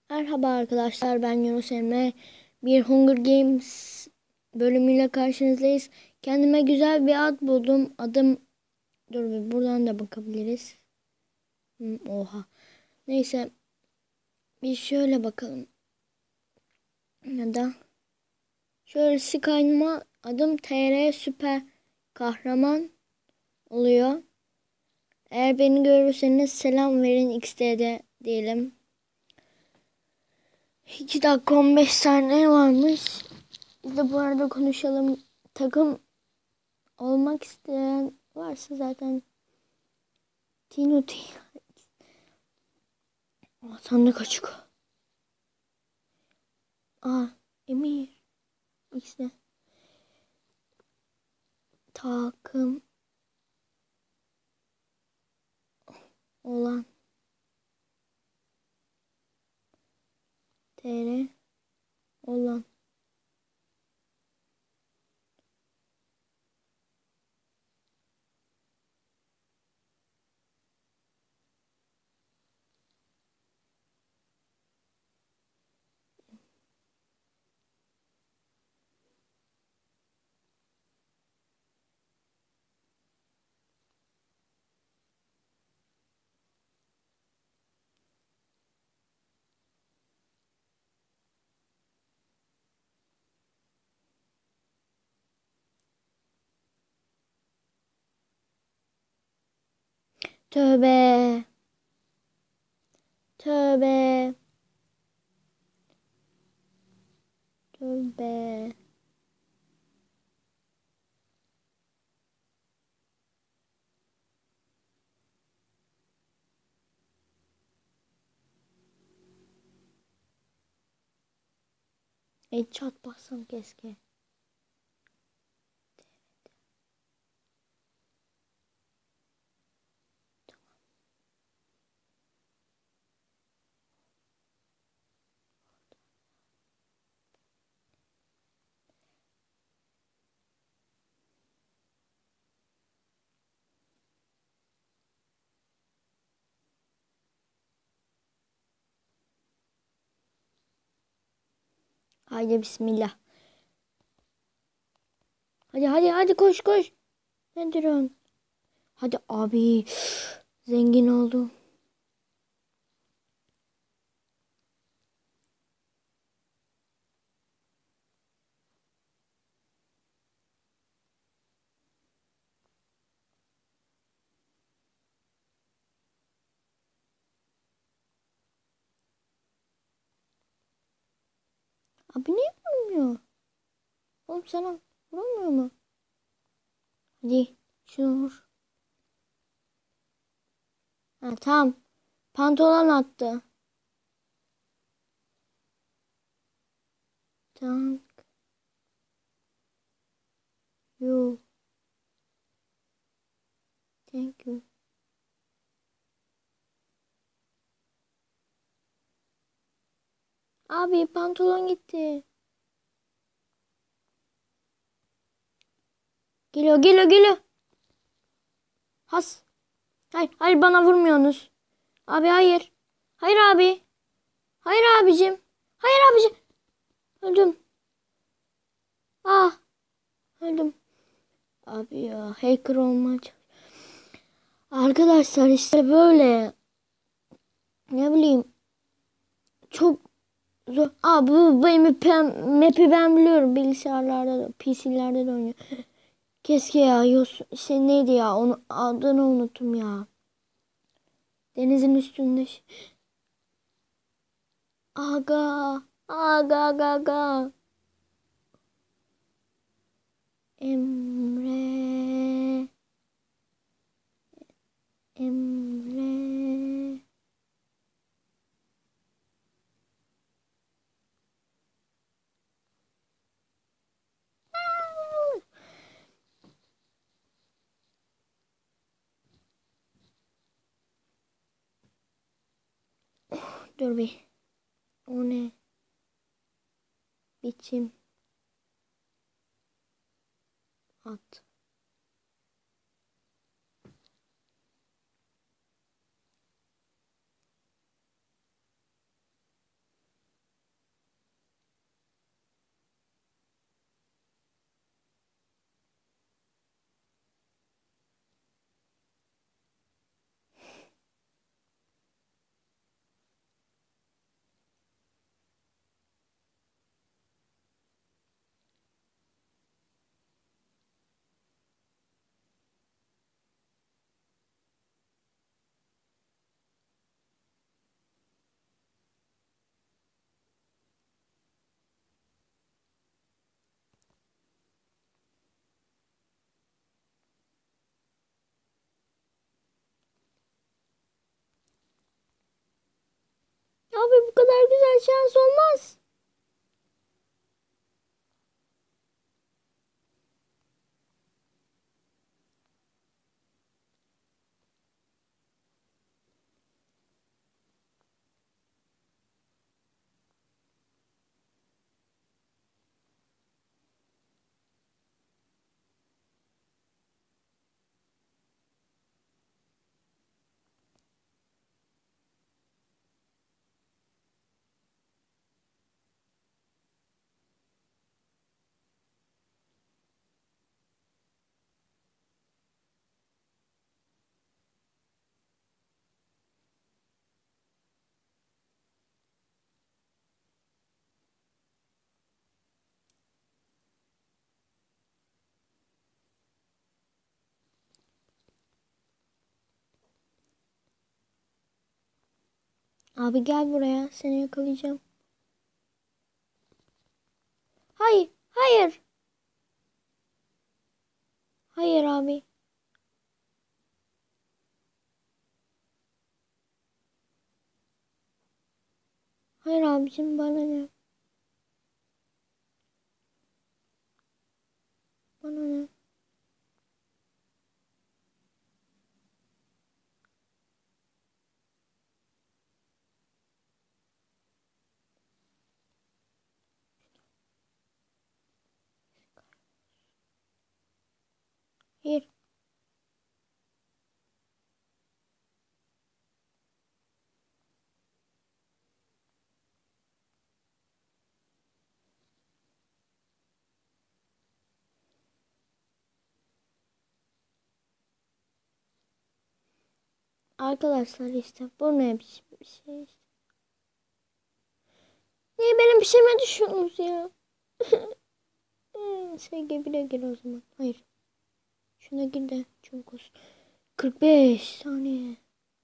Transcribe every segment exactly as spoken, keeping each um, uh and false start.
Merhaba arkadaşlar, ben Yunus Emre. Bir Hunger Games bölümüyle karşınızdayız. Kendime güzel bir ad buldum. Adım, dur bir buradan da bakabiliriz. Hmm, oha. Neyse, bir şöyle bakalım. Ya da şöyle Skype'ıma adım T R Süper Kahraman oluyor. Eğer beni görürseniz selam verin X D'de diyelim. iki dakika on beş saniye varmış. Biz de bu arada konuşalım. Takım olmak isteyen varsa zaten Tino Tino. Aa, sandık açık. Aa, Emir. İşte takım olan T R olan tövbe tövbe tövbe. E çat bassam keşke. Haydi bismillah. Hadi hadi hadi koş koş. Ne duruyorsun? Hadi abi. Zengin oldum. Abi niye vurmuyor? Oğlum sana vurmuyor mu? Hadi şunu vur. Ha, tamam. Pantolon attı. Thank you. Thank you. Abi pantolon gitti. Geliyor geliyor geliyor. Has. Hayır hayır bana vurmuyorsunuz. Abi hayır. Hayır abi. Hayır abicim. Hayır abicim. Öldüm. Ah. Öldüm. Abi ya hacker olmaya çalış- Arkadaşlar işte böyle. Ne bileyim. Çok zor. Aa bu benim map'i ben biliyorum. Bilgisayarlarda da P C'lerde de oynuyor. Keşke ya. Yos şey neydi ya? Onu adını unuttum ya. Denizin üstünde. Aga. Aga aga aga. Emre. Emre. Dur bir. O ne? Biçim. At. şans olmaz. Abi gel buraya. Seni yakalayacağım. Hayır. Hayır. Hayır abi. Hayır abicim, bana ne? Bana ne? Hayır. Arkadaşlar işte bu ne biçim bir şey işte. Niye benim pişirme düşüyorsunuz ya? Şey gebire gir o zaman. Hayır. Şuna gir de çabuk olsun. kırk beş saniye.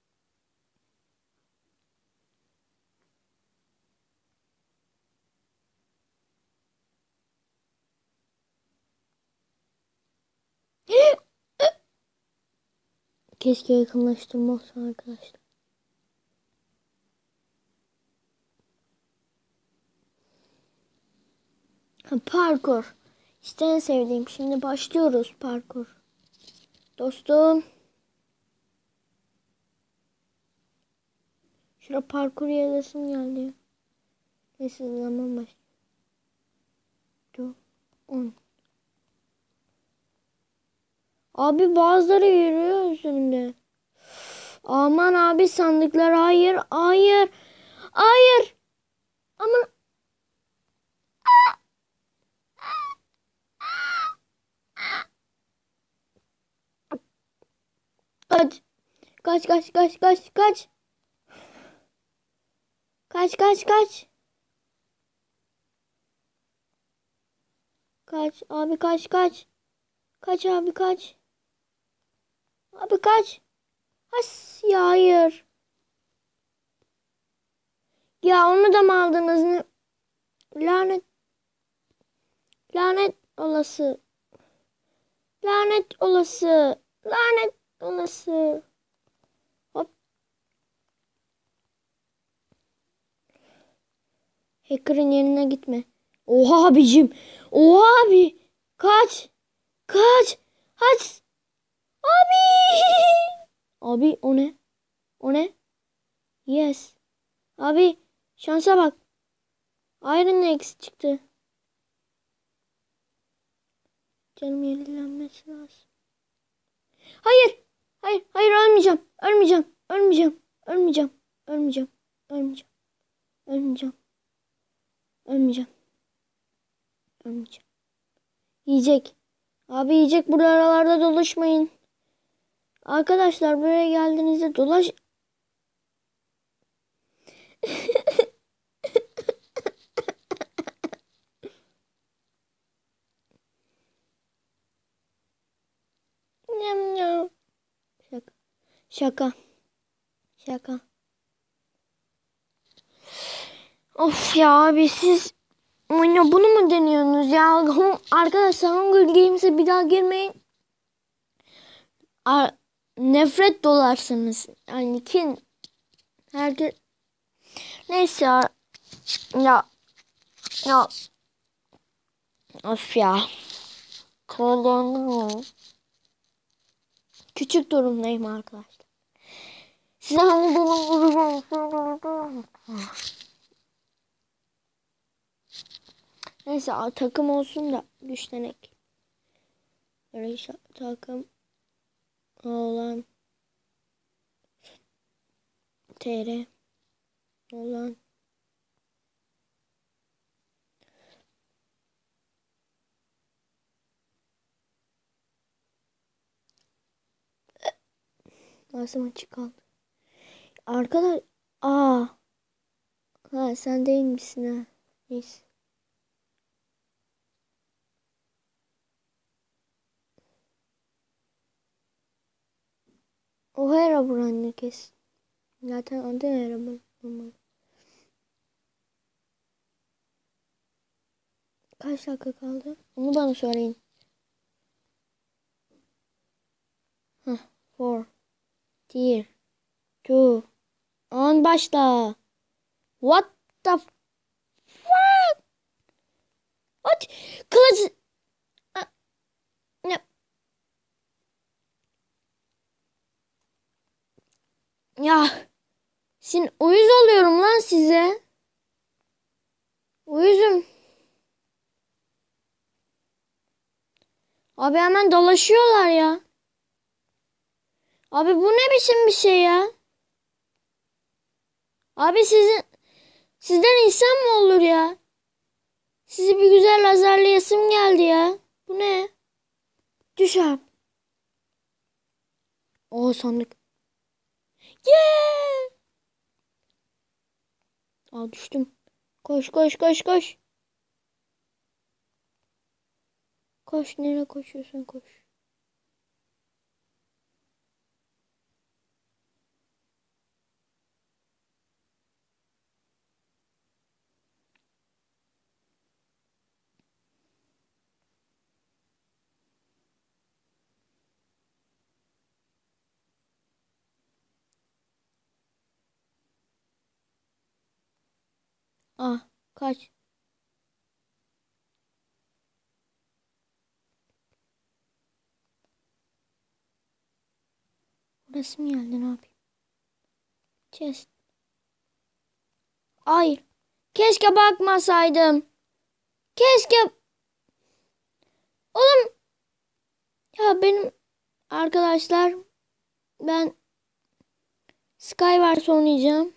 Keşke yakınlaştırma olsa arkadaşlar. Ha, parkur. İşte en sevdiğim. Şimdi başlıyoruz parkur. Dostum. Şurada parkur yazasım geldi. Neyse zaman başlıyor. on. Abi bazıları yürüyor üstünde. Aman abi, sandıklar, hayır hayır hayır. Aman. Kaç kaç kaç kaç kaç kaç kaç kaç kaç kaç abi, kaç kaç kaç abi, kaç abi, kaç. Has ya, hayır ya, onu da mı aldınız? Ne? Lanet lanet olası, lanet olası, lanet olası. Hop. Hacker'ın yerine gitme. Oha abicim. Oha abi. Kaç. Kaç. Kaç. Abi. Abi o ne? O ne? Yes. Abi şansa bak. Iron X çıktı. Canım yenilenmesi lazım. Hayır. Hayır. Hayır, ölmeyeceğim. Ölmeyeceğim. Ölmeyeceğim. Ölmeyeceğim. Ölmeyeceğim. Ölmeyeceğim. Ölmeyeceğim. Ölmeyeceğim. Ölmeyeceğim. Yiyecek. Abi yiyecek, buralarda dolaşmayın. Arkadaşlar buraya geldiğinizde dolaş. Nyam nyam. Şaka. Şaka. Şaka. Of ya abi, siz oyuna bunu mu deniyorsunuz ya? Arkadaşlar Hunger Games'e bir daha girmeyin. Ar nefret dolarsınız. Yani kim? Herkes. Neyse ya. Ya ya of ya. Krallarım. Küçük durumdayım arkadaşlar. Size hani benim neyse takım olsun da güçlenek. Böyle işte, takım olan T R olan nasıl açık kaldı. Arkadaş aa ha sen değil misin ha? Neyse. O Herobrine kes. Zaten adı Herobrine. Kaç dakika kaldı? Onu bana söyleyin. Hah, four, three, two, on başla. What the fuck? What? Kılıç. Ah, ne? Ya. Sin uyuz oluyorum lan size. Uyuzum. Abi hemen dolaşıyorlar ya. Abi bu ne biçim bir şey ya? Abi sizin sizden insan mı olur ya? Sizi bir güzel lazerleyasım geldi ya. Bu ne? Düş abi. Oo sandık. Yeah! Aa düştüm. Koş koş koş koş. Koş nereye koşuyorsun koş. Ah kaç. Burası mı geldi ne yapayım? Chest. Hayır. Keşke bakmasaydım. Keşke. Oğlum. Ya benim arkadaşlar ben Skywars oynayacağım.